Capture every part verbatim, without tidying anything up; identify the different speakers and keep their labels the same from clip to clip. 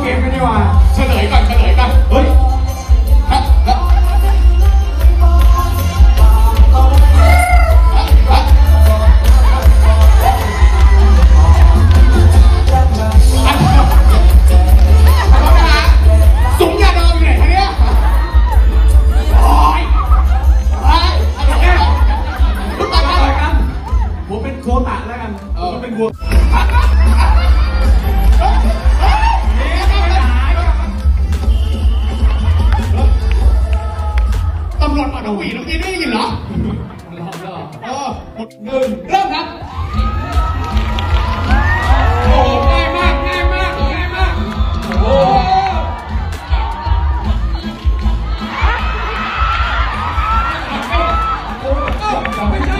Speaker 1: เกมกันดีกว่า
Speaker 2: เฉลยก่อนเฉลยก่อนเฮ้ย
Speaker 1: โคตะแล้วกันเออเป็นวัว
Speaker 2: ตำรวจปัดหวีเมื่อกี้ได้ยินเหรอเออหนึ่งเริ่มครับโอ้ง่ายมากง่ายมากง่ายมากโอ้ไม่ใช่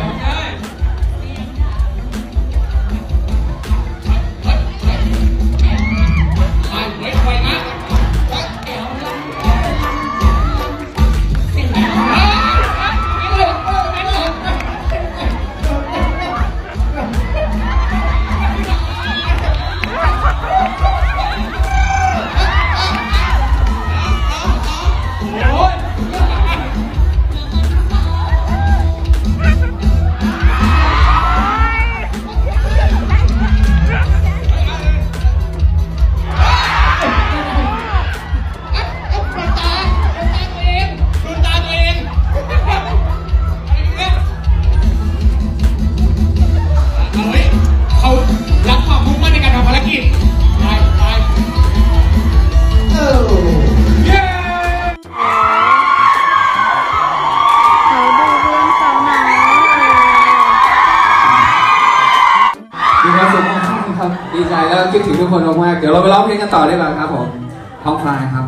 Speaker 3: ดีใจแล้วคิดถึงทุกคนมากๆเดี๋ยวเราไปร้องเพลงกันต่อได้ไหมครับผมท้องฟ้าครับ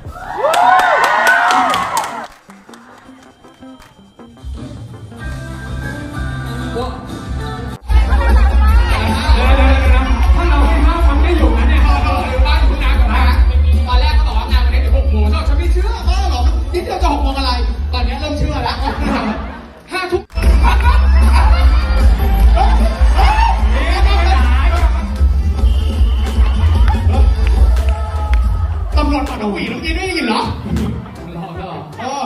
Speaker 1: ถ้าเราคิดว่ามันไม่อยู่นะเนี่ยเราอยู่บ้านคุณน้ากับน้า
Speaker 2: ตอนแรกเขาบอกว่างานวันนี้ถึงหกโมงฉันไม่เชื่อเขาหรอกนิดเดียวจะหกโมงอะไรตอนนี้เริ่มเชื่อแล้วห้าทุ่มตำรวจปัดหวีเมื่อกี้ได้ยินเหรอเออ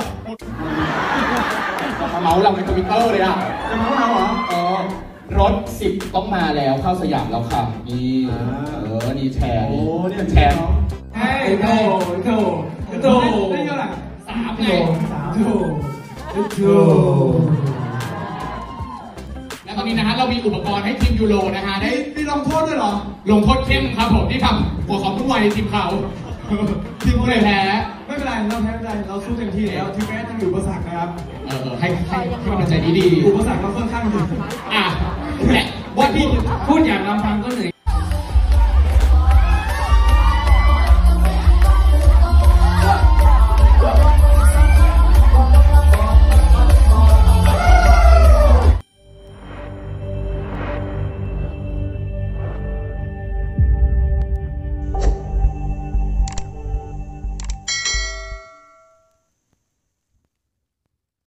Speaker 2: เมาเราในทวิตเตอร์เลยอ่ะ
Speaker 1: จะเมาเราเหรอ
Speaker 2: เออรถสิบต้องมาแล้วเข้าสยามแล้วค่ะนี่เออนี่แชร์โอ้
Speaker 1: เนี่ย
Speaker 2: แชร์
Speaker 1: เฮ้ยโถโถโถได้เท่าไหร่
Speaker 2: สามไง
Speaker 1: สามโถโถ
Speaker 2: และตอนนี้นะฮะเรามีอุปกรณ์ให้ทีมยูโรนะฮะได้
Speaker 1: มีลงโทษด้วยเหรอ
Speaker 2: ลงโทษเข้มครับผมที่ทำหัวของทุกวัยทีมเขาทีมผู้แพ้
Speaker 1: ไม่เป็นไรเราแพ้ไม่เป็นไรเราสู้เต็มที่แล้วที่แม้จะมีอุปสรรคนะครับ
Speaker 2: เออให้ให้ให้กำลังใจดีๆ
Speaker 1: อุปสรรคเราค่อนข้างเยอะ
Speaker 2: อ่ะและว่าที่
Speaker 1: พูดอย่างลำพังก็เหนื่อย